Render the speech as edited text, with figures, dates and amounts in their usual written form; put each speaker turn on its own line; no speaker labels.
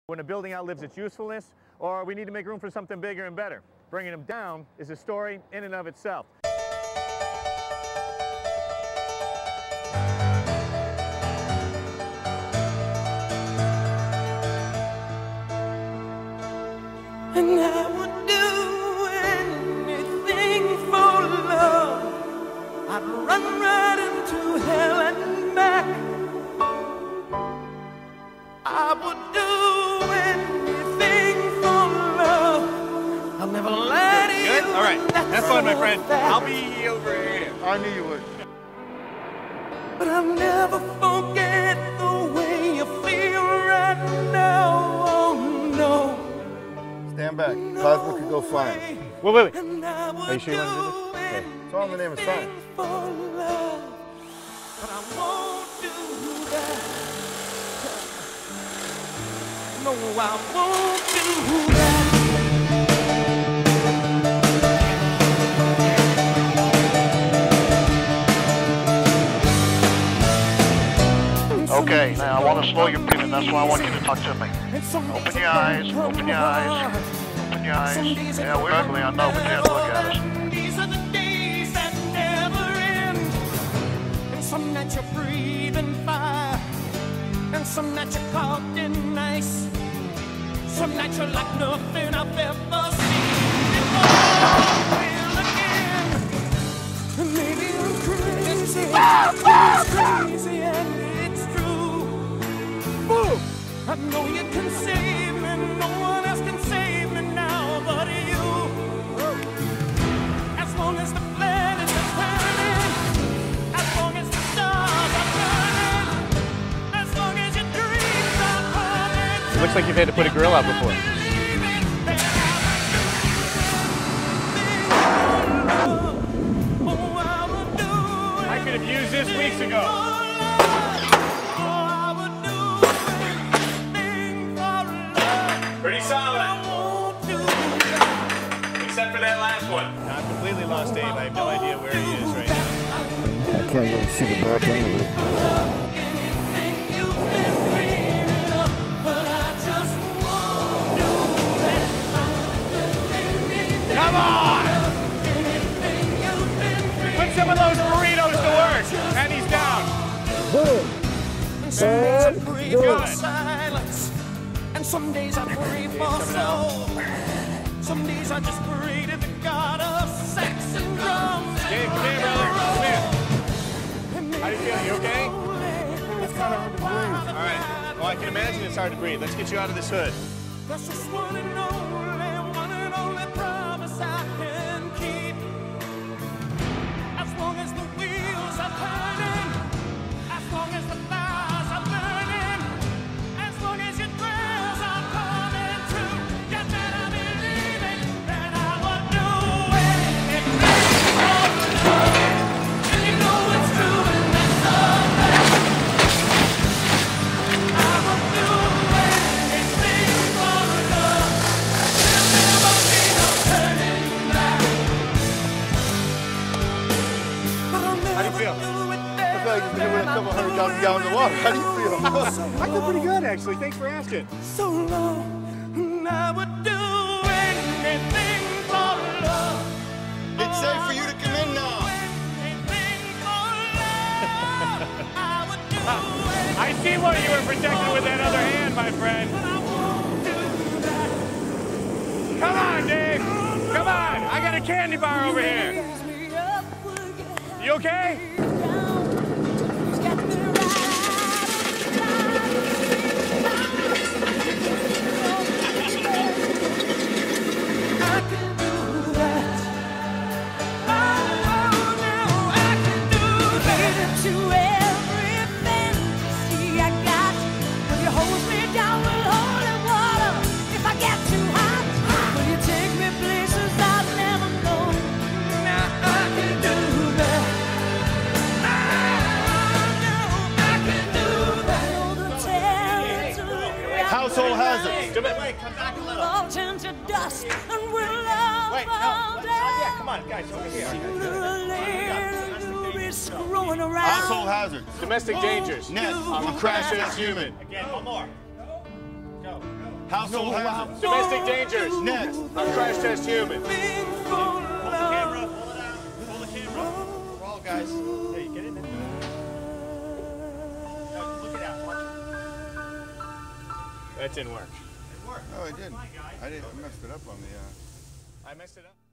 when a building outlives its usefulness, or we need to make room for something bigger and better. Bringing them down is a story in and of itself.
And I would do anything for love. I'd run right into hell and back. I would do anything for love. I'll never lie to you.
Good? All right. Have fun, my friend. I'll be over here.
I knew you would.
But I'll never forget the way you feel right now. Oh no.
Stand back. Cosmo could go flying.
Wait. Are you sure you want to do this? Okay.
It's all in the name of science.
For love, but I won't do that. No, I won't do that.
Okay, now I want to slow your breathing. That's why I want you to talk to me. Open your eyes, open your eyes, open your eyes. Yeah, we're ugly, I know, but you have to look at us.
These are the days that never end. And some nights you're breathing fire, and some nights you're caught in ice. Some nights you're like nothing I've ever seen before. And maybe I'm crazy, crazy, and it's true. I know you can save me, no one else can save me now but you. As long as the planets are turning, as long as the stars are burning, as long as your dreams are coming.
It looks like you've had to put a grill out before. I could have used this weeks ago. Pretty solid. Except for that last one. I'm completely lost, Dave. I have no idea where he is right now.
I can't really see the back end of it.
Come on! Put some of those burritos to work. And he's down.
Good. And some days I pray for soul. Some days I just pray to the God of sex and drums.
Dave, come here, brother. Come here. How do you feel? You okay?
It's kind of hard to breathe.
All right. Well, I can imagine it's hard to breathe. Let's get you out of this hood.
That's just one and only promise I can keep. As long as the wheels are turning, as long as the fires are burning, as long as your prayers are coming true, you better believe it, that I would do anything for love. And you know it's true, and that's all that I would do anything for love. There'll never be no turning back. But I'll never
How do you feel?
do it
I feel like it's been with a couple 100,000 gallons of water. How do you feel?
I feel pretty good, actually. Thanks for asking.
so long, and I would do anything for love.
It's safe for you to come in now.
Anything for love. I would do anything.
I see what you were protecting with that other hand, my friend.
But I won't do that.
Come on, Dave. Come on. I got a candy bar over here.
Raise me up, will get
You okay?
down. Get me right. I can do that. Oh, now I can do that. To every fantasy I got. Will you hold me down with holy water if I get too hot? Will you take me places I've never known? Now I can do that. I can do that. Know the territory.
Household hazards.
Wait, come back a little.
All turn to dust and we'll love
Wait, no.
all day.
Yeah, come on, guys, over here.
Screwing around.
Household hazards.
Domestic dangers.
Net. You crash it, it's human.
Again, one more. Go.
Household hazards.
Domestic dangers.
Next.
Crash test human.
Hold the camera.
Pull it out. Pull the camera.
Crawl, guys.
Hey, get in there. No, look it out. Watch it. That didn't work.
Oh, I did. I messed it up on the.
I messed it up.